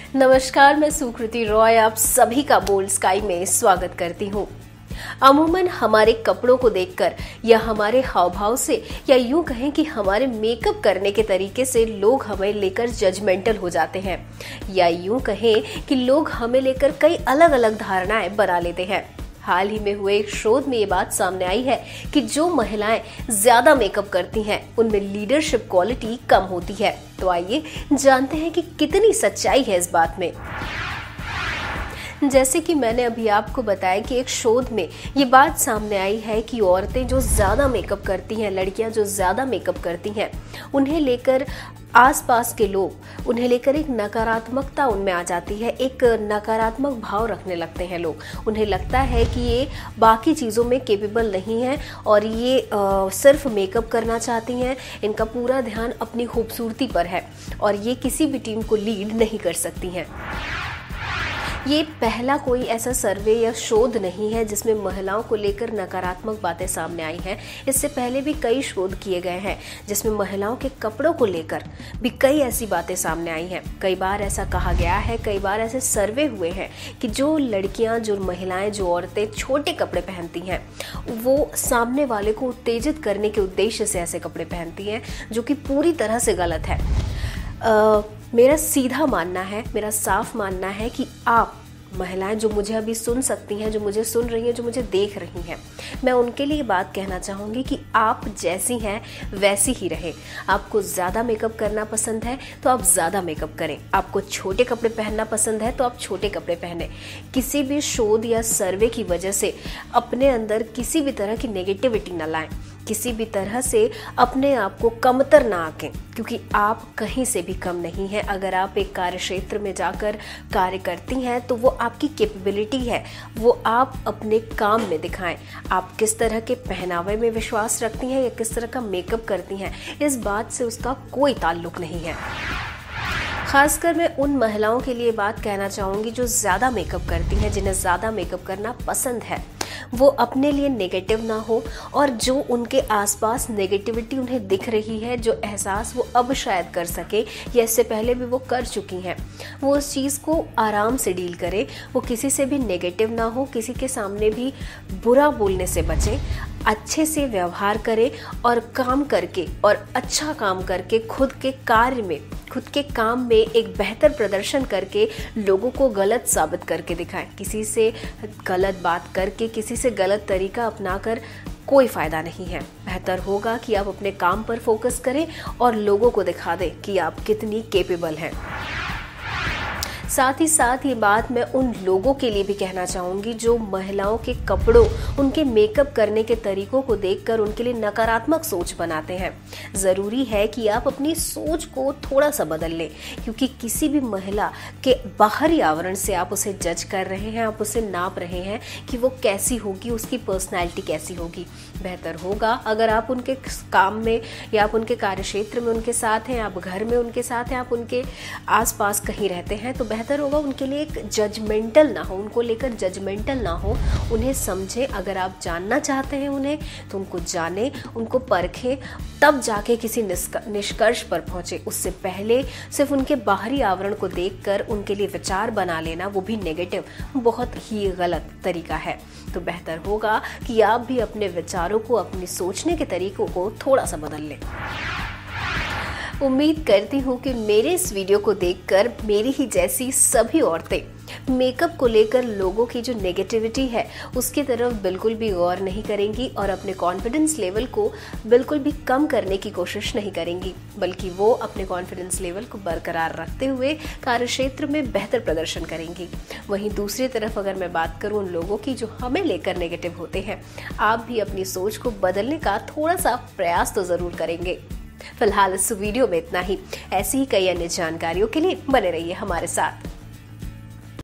नमस्कार, मैं सुकृति रॉय आप सभी का बोल्ड स्काई में स्वागत करती हूँ। अमूमन हमारे कपड़ों को देखकर या हमारे हाव भाव से या यूं कहें कि हमारे मेकअप करने के तरीके से लोग हमें लेकर जजमेंटल हो जाते हैं, या यूं कहें कि लोग हमें लेकर कई अलग अलग धारणाएं बना लेते हैं। हाल ही में हुए एक शोध में ये बात सामने आई है कि जो महिलाएं ज्यादा मेकअप करती हैं उनमें लीडरशिप क्वालिटी कम होती है। तो आइए जानते हैं कि कितनी सच्चाई है इस बात में। जैसे कि मैंने अभी आपको बताया कि एक शोध में ये बात सामने आई है कि औरतें जो ज़्यादा मेकअप करती हैं, लड़कियां जो ज़्यादा मेकअप करती हैं, उन्हें लेकर आसपास के लोग उन्हें लेकर एक नकारात्मकता उनमें आ जाती है, एक नकारात्मक भाव रखने लगते हैं लोग। उन्हें लगता है कि ये बाकी चीज़ों में कैपेबल नहीं है और ये सिर्फ मेकअप करना चाहती हैं, इनका पूरा ध्यान अपनी खूबसूरती पर है और ये किसी भी टीम को लीड नहीं कर सकती हैं। ये पहला कोई ऐसा सर्वे या शोध नहीं है जिसमें महिलाओं को लेकर नकारात्मक बातें सामने आई हैं। इससे पहले भी कई शोध किए गए हैं जिसमें महिलाओं के कपड़ों को लेकर भी कई ऐसी बातें सामने आई हैं। कई बार ऐसा कहा गया है, कई बार ऐसे सर्वे हुए हैं कि जो लड़कियां, जो महिलाएं, जो औरतें छोटे कपड़े पहनती हैं वो सामने वाले को उत्तेजित करने के उद्देश्य से ऐसे कपड़े पहनती हैं, जो कि पूरी तरह से गलत है। मेरा सीधा मानना है, मेरा साफ मानना है कि आप महिलाएं जो मुझे अभी सुन सकती हैं, जो मुझे सुन रही हैं, जो मुझे देख रही हैं, मैं उनके लिए बात कहना चाहूँगी कि आप जैसी हैं वैसी ही रहें। आपको ज़्यादा मेकअप करना पसंद है तो आप ज़्यादा मेकअप करें, आपको छोटे कपड़े पहनना पसंद है तो आप छोटे कपड़े पहनें। किसी भी शोध या सर्वे की वजह से अपने अंदर किसी भी तरह की नेगेटिविटी न लाएं, किसी भी तरह से अपने आप को कमतर ना आंकें, क्योंकि आप कहीं से भी कम नहीं हैं। अगर आप एक कार्य क्षेत्र में जाकर कार्य करती हैं तो वो आपकी कैपेबिलिटी है, वो आप अपने काम में दिखाएं। आप किस तरह के पहनावे में विश्वास रखती हैं या किस तरह का मेकअप करती हैं, इस बात से उसका कोई ताल्लुक नहीं है। खासकर मैं उन महिलाओं के लिए बात कहना चाहूँगी जो ज़्यादा मेकअप करती हैं, जिन्हें ज़्यादा मेकअप करना पसंद है। वो अपने लिए नेगेटिव ना हो और जो उनके आसपास नेगेटिविटी उन्हें दिख रही है, जो एहसास वो अब शायद कर सके या इससे पहले भी वो कर चुकी हैं, वो उस चीज़ को आराम से डील करे। वो किसी से भी नेगेटिव ना हो, किसी के सामने भी बुरा बोलने से बचें, अच्छे से व्यवहार करें और काम करके और अच्छा काम करके खुद के कार्य में, खुद के काम में एक बेहतर प्रदर्शन करके लोगों को गलत साबित करके दिखाएं। किसी से गलत बात करके, किसी से गलत तरीका अपनाकर कोई फ़ायदा नहीं है। बेहतर होगा कि आप अपने काम पर फोकस करें और लोगों को दिखा दें कि आप कितनी कैपेबल हैं। साथ ही साथ ये बात मैं उन लोगों के लिए भी कहना चाहूँगी जो महिलाओं के कपड़ों, उनके मेकअप करने के तरीकों को देखकर उनके लिए नकारात्मक सोच बनाते हैं। ज़रूरी है कि आप अपनी सोच को थोड़ा सा बदल लें, क्योंकि किसी भी महिला के बाहरी आवरण से आप उसे जज कर रहे हैं, आप उसे नाप रहे हैं कि वो कैसी होगी, उसकी पर्सनैलिटी कैसी होगी। बेहतर होगा अगर आप उनके काम में या आप उनके कार्यक्षेत्र में उनके साथ हैं, आप घर में उनके साथ हैं, आप उनके आसपास कहीं रहते हैं, तो बेहतर होगा उनके लिए एक जजमेंटल ना हो, उनको लेकर जजमेंटल ना हो। उन्हें समझें। अगर आप जानना चाहते हैं उन्हें तो उनको जानें, उनको परखें, तब जाके किसी निष्कर्ष पर पहुंचे। उससे पहले सिर्फ उनके बाहरी आवरण को देखकर उनके लिए विचार बना लेना, वो भी नेगेटिव, बहुत ही गलत तरीका है। तो बेहतर होगा कि आप भी अपने विचारों को, अपनी सोचने के तरीकों को थोड़ा सा बदल लें। उम्मीद करती हूँ कि मेरे इस वीडियो को देखकर मेरी ही जैसी सभी औरतें मेकअप को लेकर लोगों की जो नेगेटिविटी है उसकी तरफ बिल्कुल भी गौर नहीं करेंगी और अपने कॉन्फिडेंस लेवल को बिल्कुल भी कम करने की कोशिश नहीं करेंगी, बल्कि वो अपने कॉन्फिडेंस लेवल को बरकरार रखते हुए कार्यक्षेत्र में बेहतर प्रदर्शन करेंगी। वहीं दूसरी तरफ अगर मैं बात करूं उन लोगों की जो हमें लेकर नेगेटिव होते हैं, आप भी अपनी सोच को बदलने का थोड़ा सा प्रयास तो ज़रूर करेंगे। फिलहाल इस वीडियो में इतना ही। ऐसी ही कई अन्य जानकारियों के लिए बने रहिए हमारे साथ।